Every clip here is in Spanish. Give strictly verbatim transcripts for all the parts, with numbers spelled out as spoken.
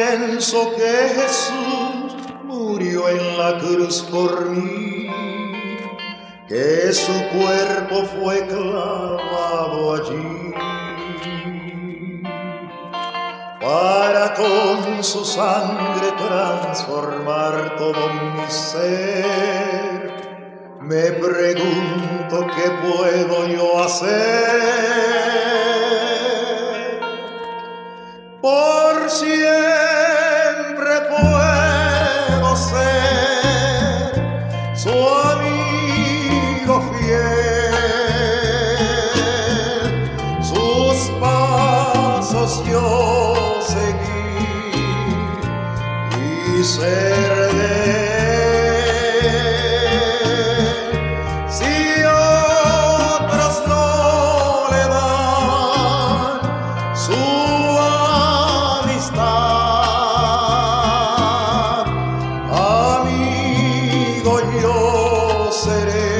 pienso que Jesús murió en la cruz por mí, que su cuerpo fue clavado allí, para con su sangre transformar todo mi ser. Me pregunto qué puedo yo hacer. Por siempre puedo ser su amigo fiel, sus pasos yo seguir y ser de él. Si otros no le dan su amistad, amigo yo seré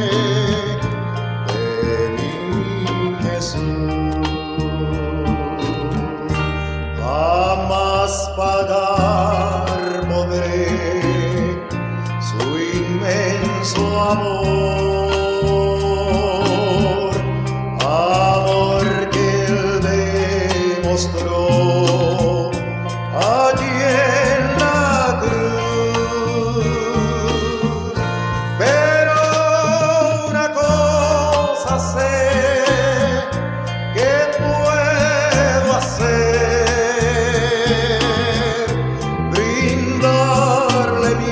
de mi Jesús. Jamás pagar podré su inmenso amor, amor que él demostró allí en la cruz. Pero una cosa sé que puedo hacer: brindarle mi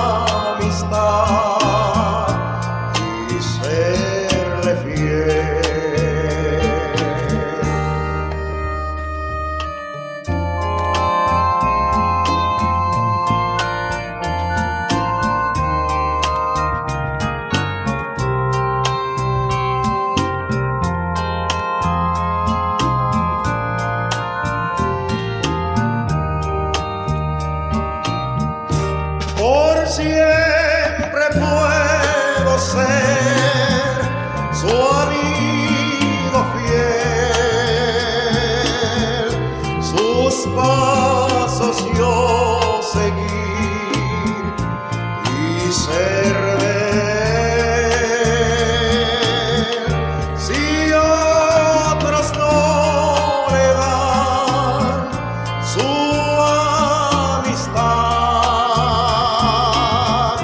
amistad y serle fiel. Por siempre puedo ser su amigo fiel, sus pasos yo seguir y ser de él. Si otros no le dan su amistad,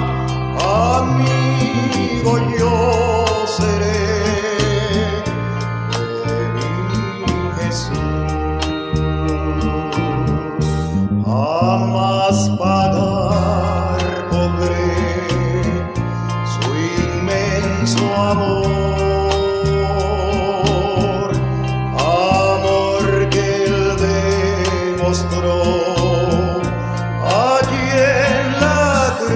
amigo yo seré de mi Jesús. Jamás pagar podré su inmenso amor, amor que él demostró allí en la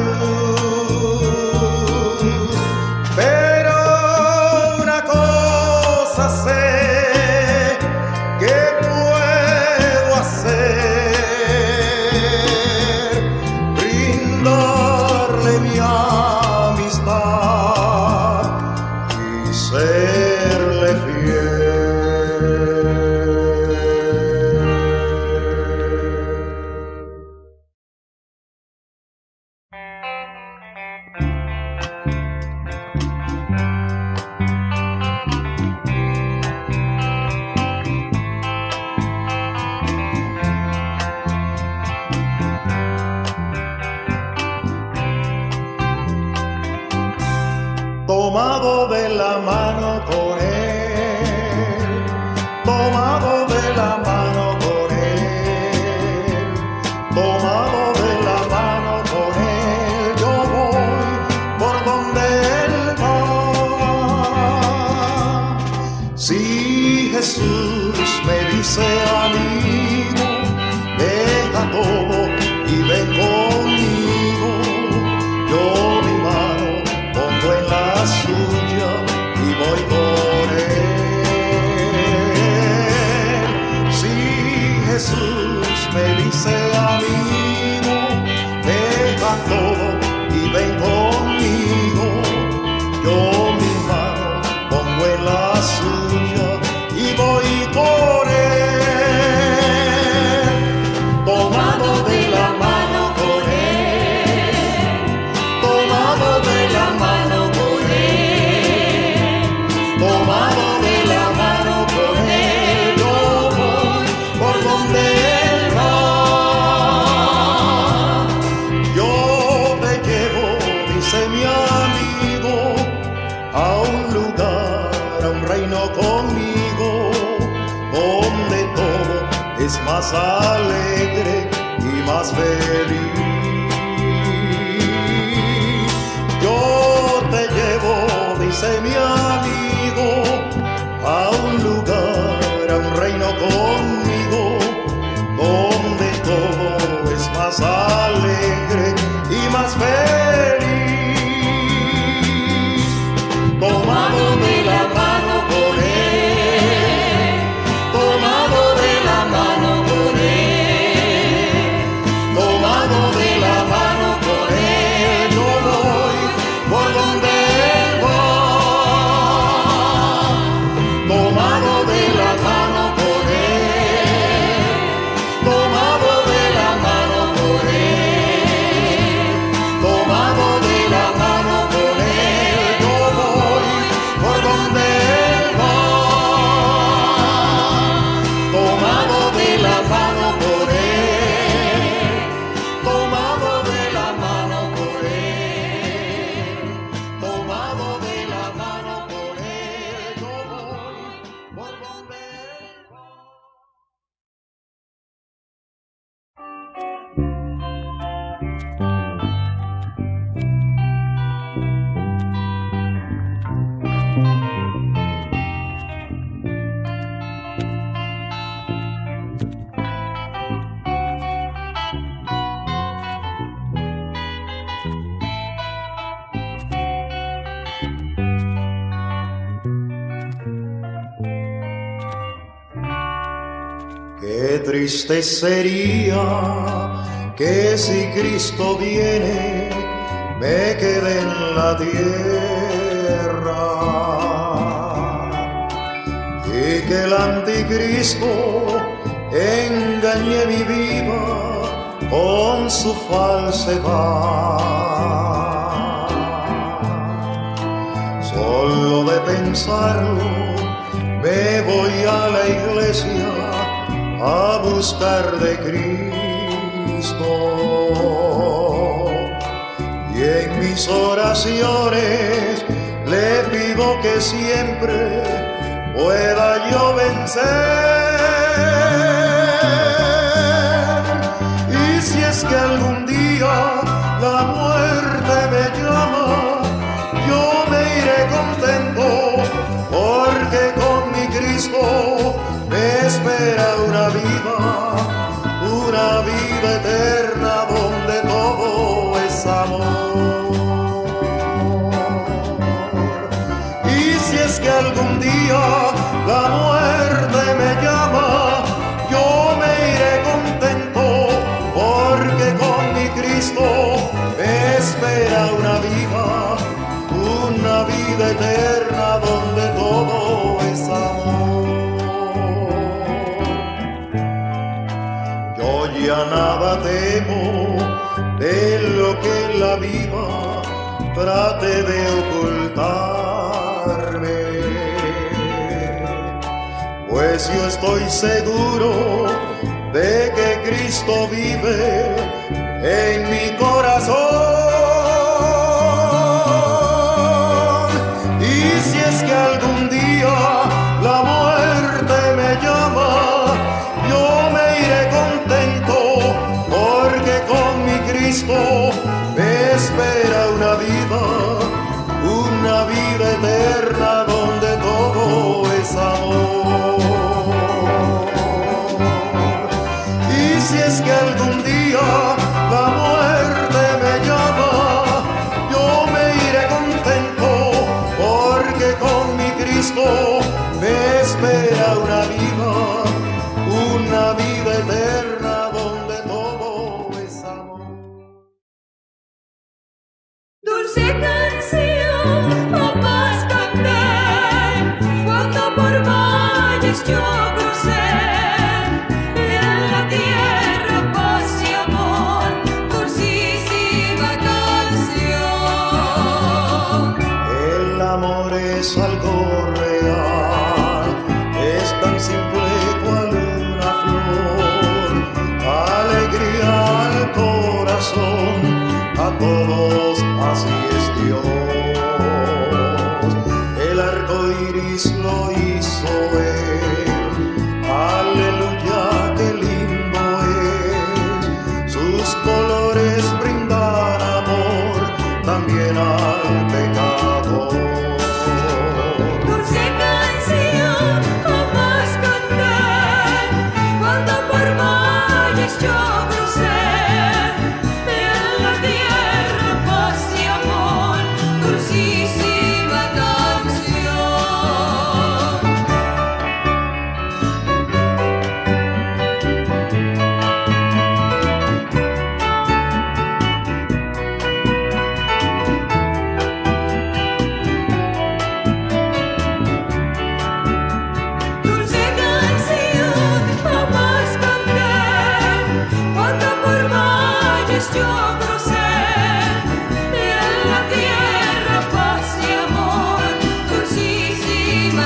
cruz. Pero una cosa sé que puedo hacer: brindarle mi amistad y serle fiel. Tomado de la mano con él, tomado de la mano con él, tomado de la mano con él, yo voy por donde él va. Si Jesús me dice amigo, deja todo y ven conmigo, yo mi mano pongo en la suya y voy con él. Si Jesús me dice amigo, deja todo y ven conmigo, yo mi mano pongo en la suya y voy con él. más alegre y más feliz. Yo te llevo, dice mi amigo, a un lugar, a un reino conmigo, donde todo es más alegre y más feliz. Tomado de la mano con él, tomado de la mano con él, tomado de la mano con él, yo voy por donde él va. Tomado de la mano con él, tomado de la mano con él, tomado de la mano con él, yo voy por donde él va. Tomado de la mano por él, tomado de la mano por él, tomado de la mano por él, yo voy por donde él va. Qué triste sería que si Cristo viene me quede en la tierra y que el anticristo engañe mi vida con su falsedad. Solo de pensarlo me voy a la iglesia a buscar de Cristo, y en mis oraciones le pido que siempre pueda yo vencer. Y si es que algún día la muerte me llama, yo me iré contento, porque con mi Cristo me espera una vida, una vida eterna donde todo es amor. Y si es que algún día la muerte me llama, yo me iré contento, porque con mi Cristo me espera una vida, una vida eterna donde todo es amor. Ya nada temo de lo que la vida trate de ocultarme, pues yo estoy seguro de que Cristo vive en mi corazón. Y si es que algún día la muerte me llama, yo me iré contento, porque con mi Cristo me espera una vida, una vida eterna donde todo es amor. Y si es que algún día la muerte me llama, yo me iré contento, porque con mi Cristo me espera una vida, una vida eterna donde todo es amor. Dulce canción, oh paz canté, cuando por valles yo crucé, en la tierra paz y amor, dulcísima canción. El amor es algo real, es tan simple cual una flor, alegría al corazón, a todos así es Dios. El arco iris lo hizo él, aleluya, qué lindo valles yo crucé, y en la tierra paz y amor, dulcísima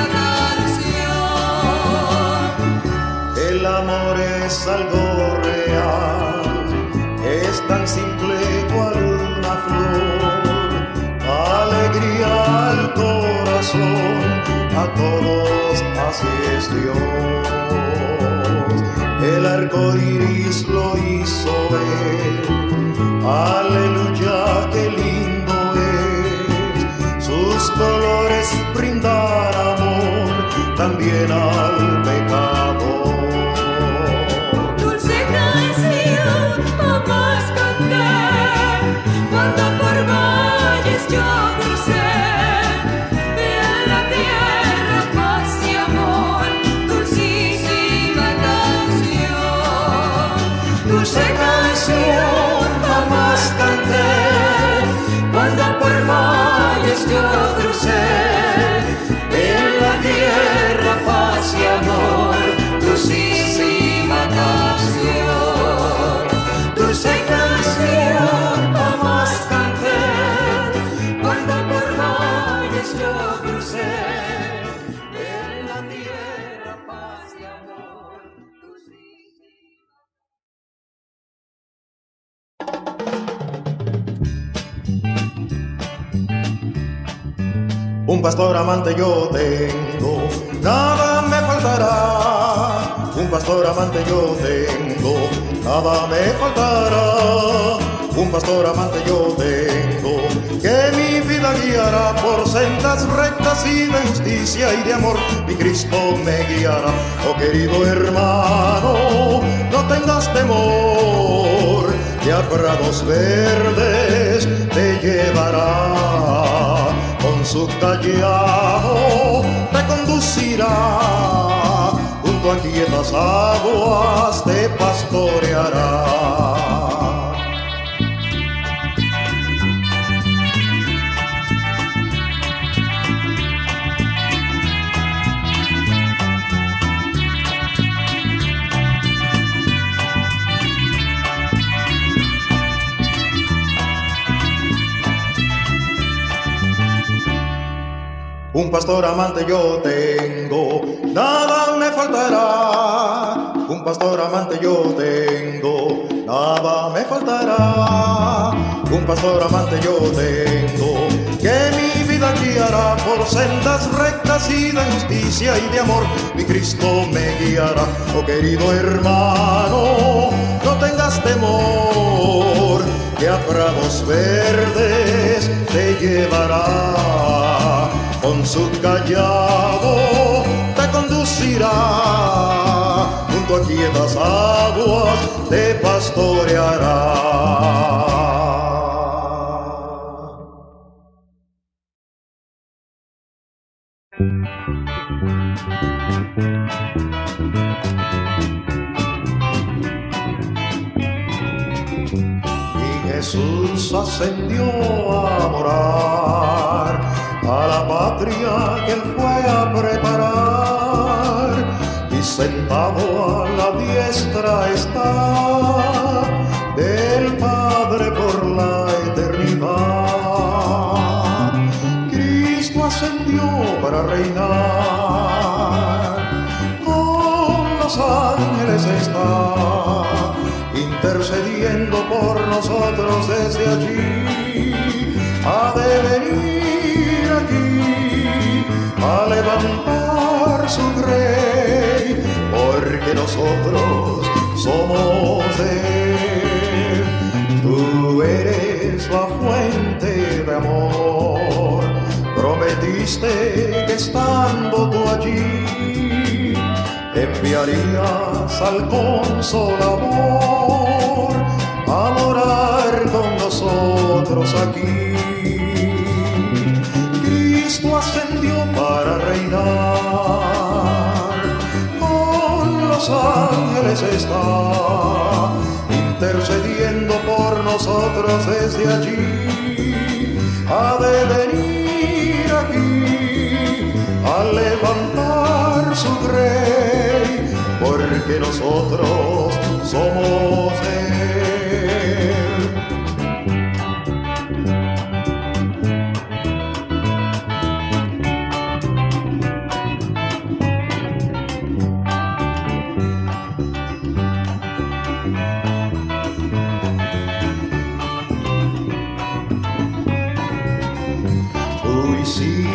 canción. El amor es algo real, es tan simple cual una flor, alegría al corazón, a todos así es Dios. El arco iris lo hizo ver, aleluya, qué lindo es. Sus colores brindan amor también al pecador. Dulce canción, jamás canté, cuando por valles yo crucé, y en la tierra paz y amor, dulcísima canción. Dulce canción, jamás canté, cuando por valles yo crucé, en la tierra paz y amor, dulcísima canción. Dulce canción, jamás canté, cuando por valles yo crucé, en la tierra paz y amor, dulcísima. Un pastor amante yo tengo, nada me faltará. Un pastor amante yo tengo, nada me faltará. Un pastor amante yo tengo, que mi vida guiará por sendas rectas y de justicia y de amor. Mi Cristo me guiará. Oh querido hermano, no tengas temor, que a prados verdes te llevará. Con su callado te conducirá, junto a quietas aguas te pastoreará. Un pastor amante yo tengo, nada me faltará. Un pastor amante yo tengo, nada me faltará. Un pastor amante yo tengo, que mi vida guiará por sendas rectas y de justicia y de amor. Mi Cristo me guiará. Oh querido hermano, no tengas temor, que a prados verdes te llevará. Con su callado te conducirá, junto a quietas aguas te pastoreará. Y Jesús ascendió a morar a la patria que él fue a preparar, y sentado a la diestra está del Padre por la eternidad. Cristo ascendió para reinar, con los ángeles está, intercediendo por nosotros desde allí. Ha de venir aquí a levantar su grey, porque nosotros somos de él. Tú eres la fuente de amor, prometiste que estando tú allí enviarías al Consolador a morar con nosotros aquí. Cristo ascendió para reinar, con los ángeles está, intercediendo por nosotros desde allí. Ha de venir aquí a levantar su grey, porque nosotros somos de él.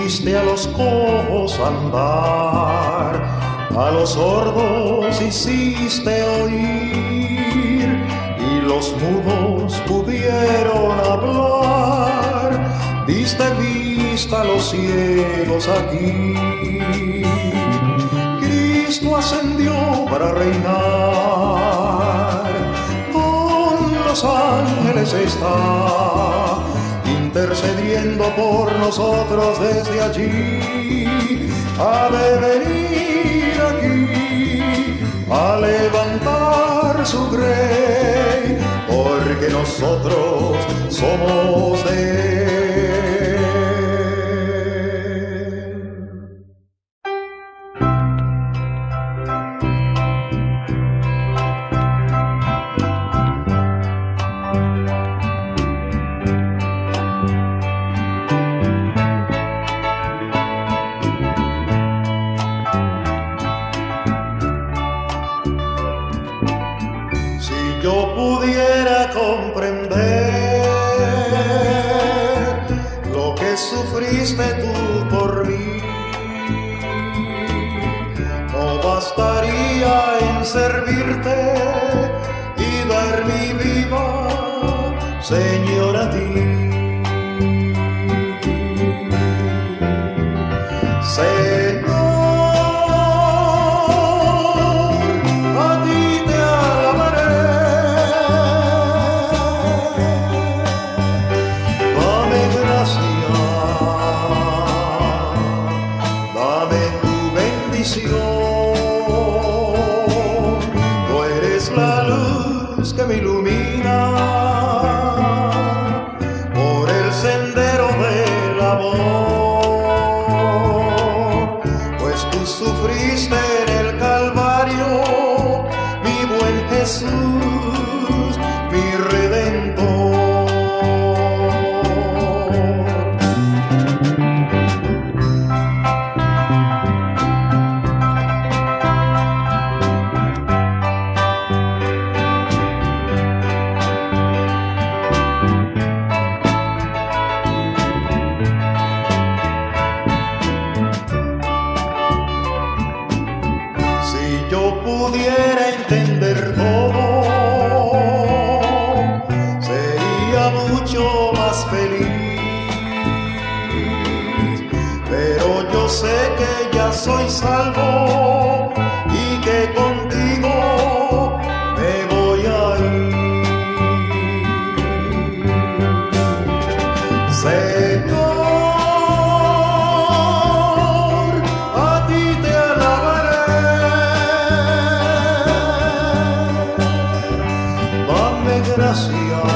pusiste a los cojos a andar, a los sordos hiciste oír, y los mudos pudieron hablar, diste vista a los ciegos aquí. Cristo ascendió para reinar, con los ángeles está, intercediendo por nosotros desde allí. Ha de venir aquí a levantar su grey, porque nosotros somos de él. Yo pudiera comprender lo que sufriste tú por mí, no bastaría en servirte y dar mi vida, Señor, a ti. Señor, a ti te alabaré. Tú eres la luz que me ilumina por el sendero del amor, pues tú sufriste en el Calvario, mi buen Jesús, mi Redentor. Pudiera entender todo, sería mucho más feliz, pero yo sé que ya soy salvo y que contigo me voy a ir. Señor, a ti te alabaré. Gracias,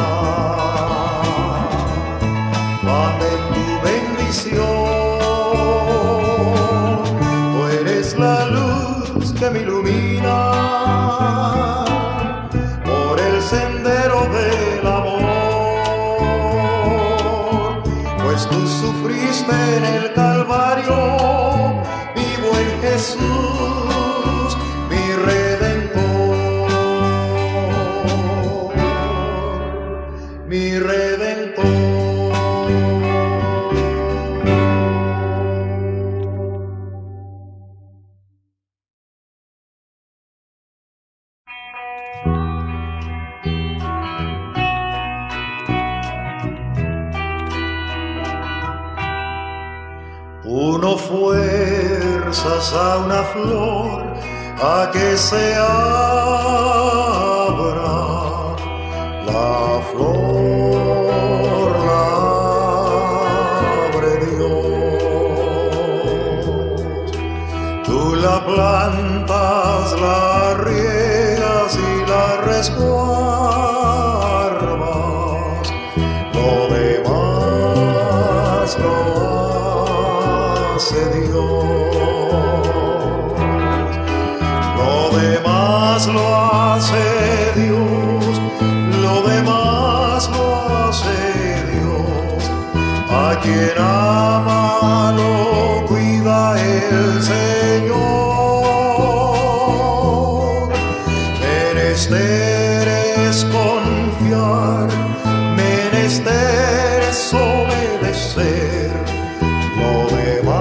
dame tu bendición, tú eres la luz que me ilumina por el sendero del amor, pues tú sufriste en el Calvario, mi buen Jesús, mi Redentor. Mi Redentor. Tú no fuerzas a una flor a que se abra, la flor la abre Dios. Tú la plantas, la riegas y la resguardas, lo demás lo hace Dios, lo demás lo hace Dios, lo demás lo hace Dios. A quien ama lo cuida el Señor. Menester es confiar, menester es obedecer, lo demás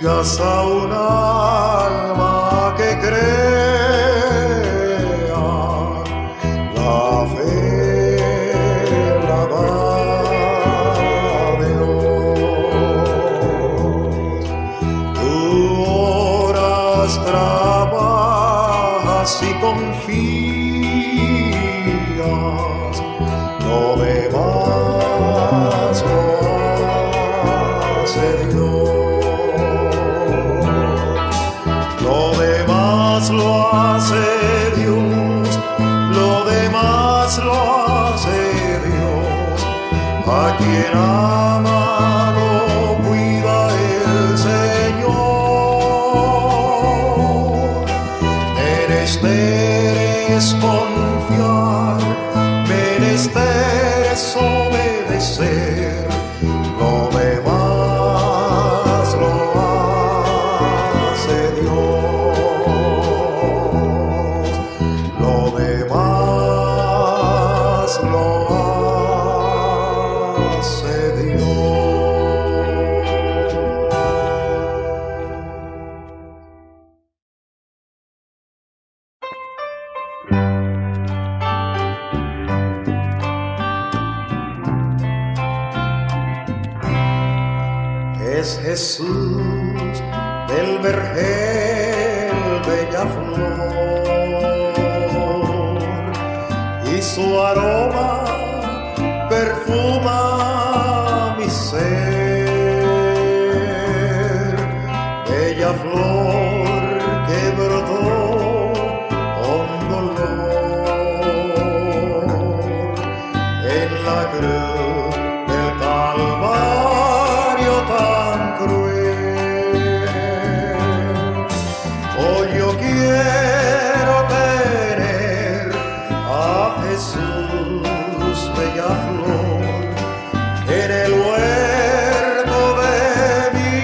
digas a un alma que crea, la fe la da Dios. Tú oras, trabajas y confías, lo demás lo hace Dios. Lo demás lo hace Dios, lo demás lo hace Dios. A quien ama lo cuida el Señor. Menester es confiar, menester es obedecer, lo demás lo hace Dios. Lo demás lo hace Dios. Es Jesús del vergel bella flor, y su aroma perfuma mi ser. Bella flor que brotó con dolor en la cruz del Calvario tan cruel. Hoy yo quiero tener a Jesús, bella flor, en el huerto de mi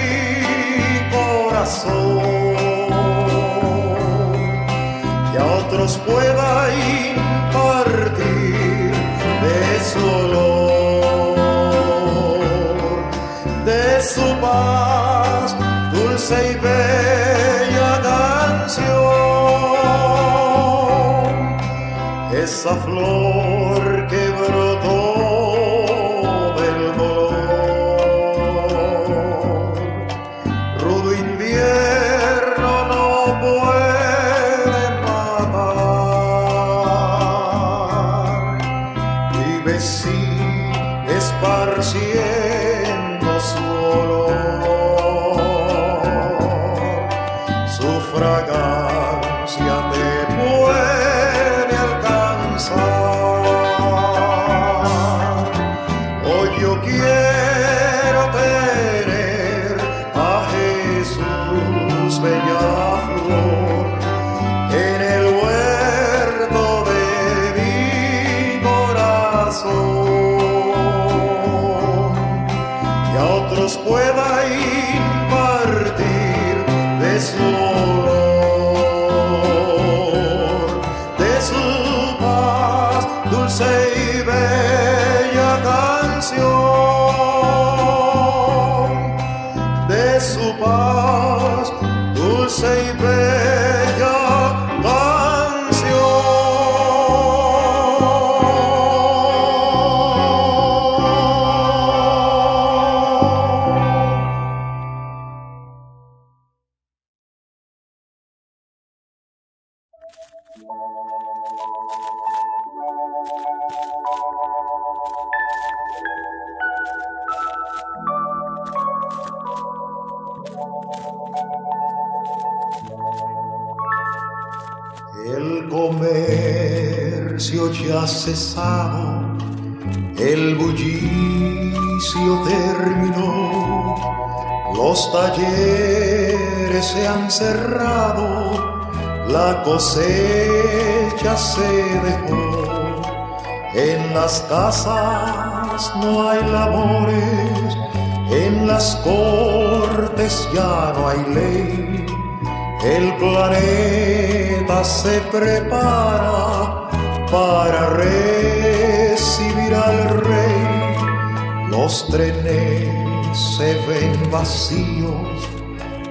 corazón, que a otros pueda impartir de su olor, de su paz, dulce y bella canción. Esa flor que brotó del dolor, rudo invierno no puede matar. Vive sí esparciendo su olor, su fragancia te puede alcanzar. Hoy yo quiero tener a Jesús, bella flor, en el huerto de mi corazón, y a otros pueda impartir de su olor, de su paz, dulce y bella canción, de su paz, dulce y bella El comercio ya ha cesado, el bullicio terminó, los talleres se han cerrado, la cosecha se dejó. En las casas no hay labores, en las cortes ya no hay ley. El planeta se prepara para recibir al rey. Los trenes se ven vacíos,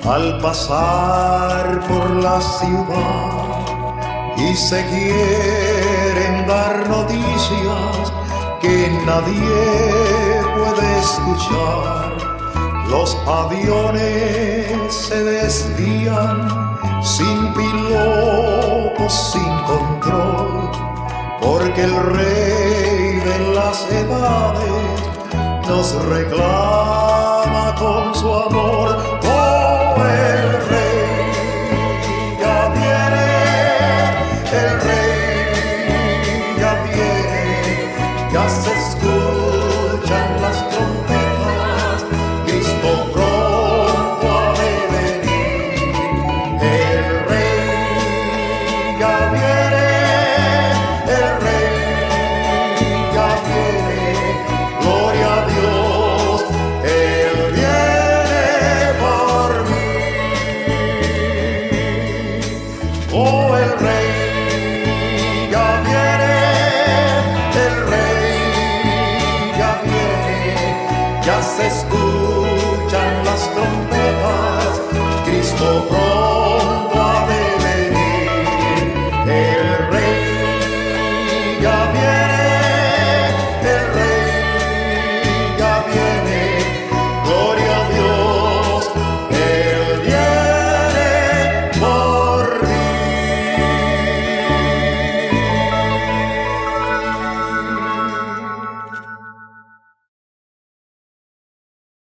al pasar por la ciudad y se quieren dar noticias que nadie puede escuchar. Los aviones se desvían sin piloto, sin control, porque el rey de las edades nos reclama con su amor. Oh, el rey ya viene, el rey ya viene, ya se escuchan las trompetas, Cristo pronto ha de venir. El rey ya viene, el rey ya viene, gloria a Dios, Él viene por mí. Oh, el rey ya viene, el rey ya viene, ya se escuchan las trompetas,